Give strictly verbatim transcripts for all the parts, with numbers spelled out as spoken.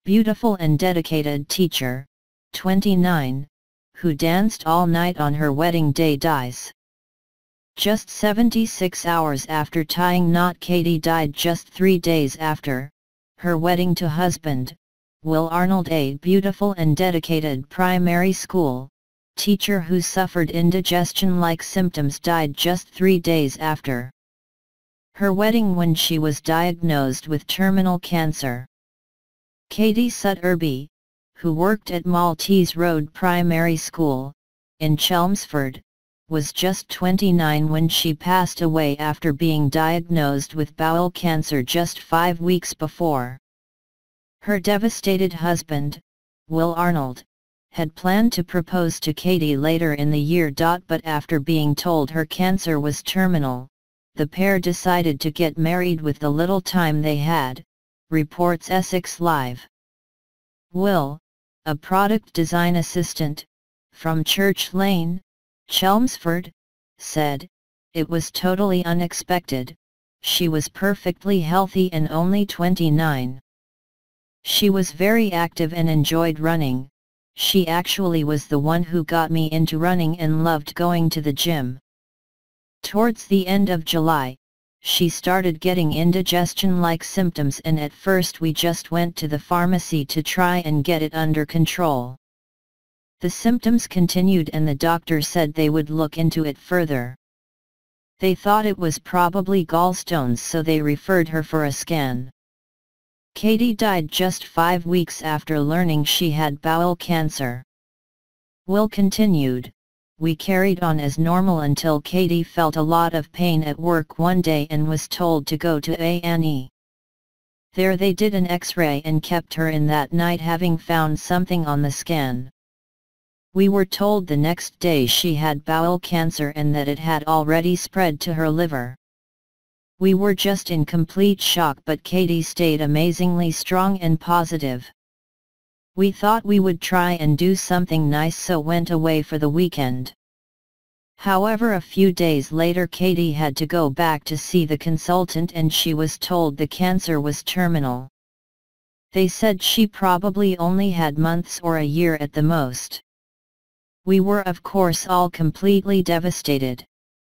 beautiful and dedicated teacher, twenty-nine, who danced all night on her wedding day dies. Just seventy-six hours after tying knot, Katie died just three days after her wedding to husband, Will Arnold, a beautiful and dedicated primary school teacher who suffered indigestion-like symptoms, died just three days after her wedding when she was diagnosed with terminal cancer. Katie Sutterby, who worked at Maltese Road Primary School in Chelmsford, was just twenty-nine when she passed away after being diagnosed with bowel cancer just five weeks before. Her devastated husband, Will Arnold, had planned to propose to Katie later in the year. But after being told her cancer was terminal, the pair decided to get married with the little time they had, reports Essex Live. Will, a product design assistant from Church Lane, Chelmsford, said, "It was totally unexpected. She was perfectly healthy and only twenty-nine. She was very active and enjoyed running. She actually was the one who got me into running and loved going to the gym. Towards the end of July, she started getting indigestion-like symptoms, and at first we just went to the pharmacy to try and get it under control. The symptoms continued and the doctor said they would look into it further. They thought it was probably gallstones, so they referred her for a scan." Katie died just five weeks after learning she had bowel cancer. Will continued, "We carried on as normal until Katie felt a lot of pain at work one day and was told to go to A and E. There they did an X-ray and kept her in that night, having found something on the scan. We were told the next day she had bowel cancer and that it had already spread to her liver. We were just in complete shock, but Katie stayed amazingly strong and positive. We thought we would try and do something nice, so went away for the weekend. However, a few days later Katie had to go back to see the consultant and she was told the cancer was terminal. They said she probably only had months or a year at the most. We were of course all completely devastated.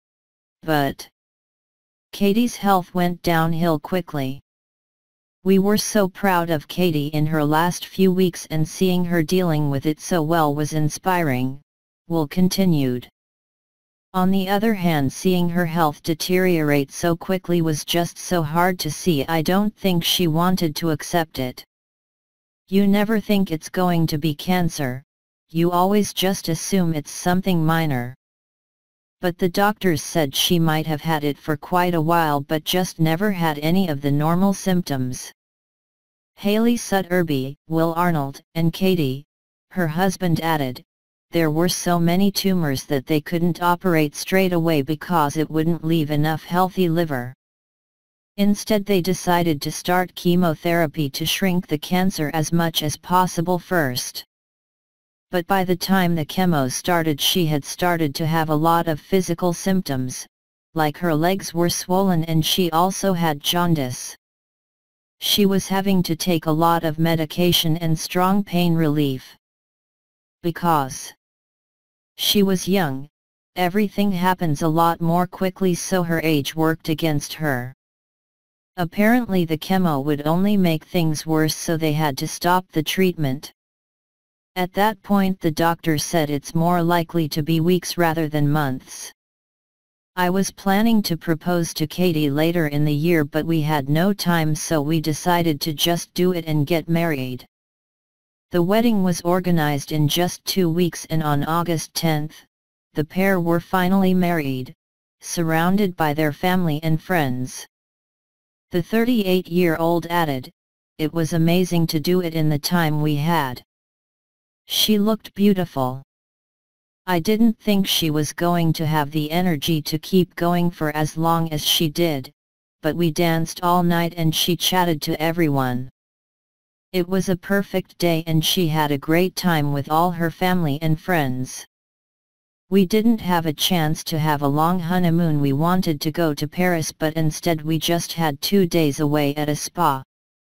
But Katie's health went downhill quickly. We were so proud of Katie in her last few weeks, and seeing her dealing with it so well was inspiring," Will continued. "On the other hand, seeing her health deteriorate so quickly was just so hard to see. I don't think she wanted to accept it. You never think it's going to be cancer, you always just assume it's something minor. But the doctors said she might have had it for quite a while but just never had any of the normal symptoms." Hayley Sutterby, Will Arnold, and Katie, her husband, added, "There were so many tumors that they couldn't operate straight away because it wouldn't leave enough healthy liver. Instead they decided to start chemotherapy to shrink the cancer as much as possible first. But by the time the chemo started, she had started to have a lot of physical symptoms, like her legs were swollen and she also had jaundice. She was having to take a lot of medication and strong pain relief. Because she was young, everything happens a lot more quickly, so her age worked against her. Apparently the chemo would only make things worse, so they had to stop the treatment. At that point the doctor said it's more likely to be weeks rather than months. I was planning to propose to Katie later in the year, but we had no time, so we decided to just do it and get married. The wedding was organized in just two weeks and on August tenth, the pair were finally married, surrounded by their family and friends." The thirty-eight-year-old added, "It was amazing to do it in the time we had. She looked beautiful. I didn't think she was going to have the energy to keep going for as long as she did, but we danced all night and she chatted to everyone. It was a perfect day and she had a great time with all her family and friends. We didn't have a chance to have a long honeymoon. We wanted to go to Paris, but instead we just had two days away at a spa.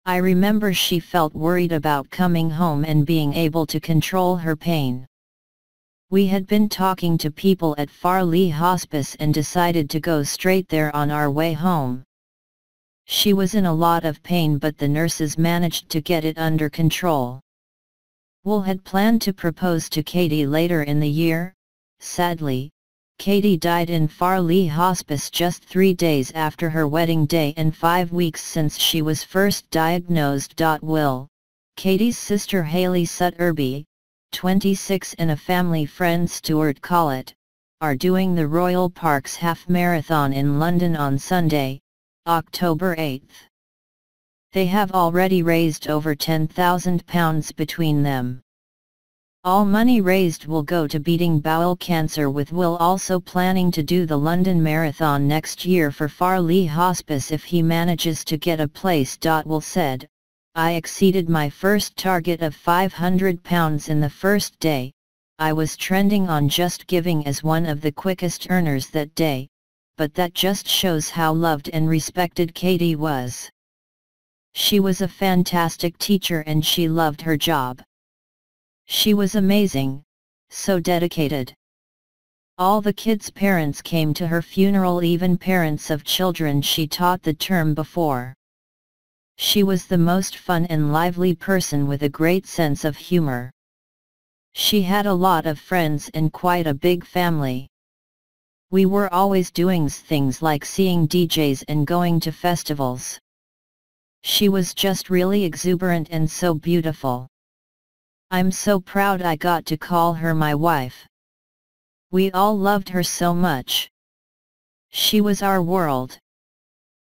I remember she felt worried about coming home and being able to control her pain. We had been talking to people at Farley Hospice and decided to go straight there on our way home. She was in a lot of pain, but the nurses managed to get it under control. Will had planned to propose to Katie later in the year. Sadly, Katie died in Farley Hospice just three days after her wedding day and five weeks since she was first diagnosed. Will, Katie's sister Hayley Sutterby, twenty-six, and a family friend Stuart Collett, are doing the Royal Parks Half Marathon in London on Sunday, October eighth. They have already raised over ten thousand pounds between them. All money raised will go to beating bowel cancer, with Will also planning to do the London Marathon next year for Farley Hospice if he manages to get a place. Will said, "I exceeded my first target of five hundred pounds in the first day. I was trending on Just Giving as one of the quickest earners that day, but that just shows how loved and respected Katie was. She was a fantastic teacher and she loved her job. She was amazing, so dedicated. All the kids' parents came to her funeral, even parents of children she taught the term before. She was the most fun and lively person with a great sense of humor. She had a lot of friends and quite a big family. We were always doing things like seeing D Js and going to festivals. She was just really exuberant and so beautiful. I'm so proud I got to call her my wife. We all loved her so much. She was our world."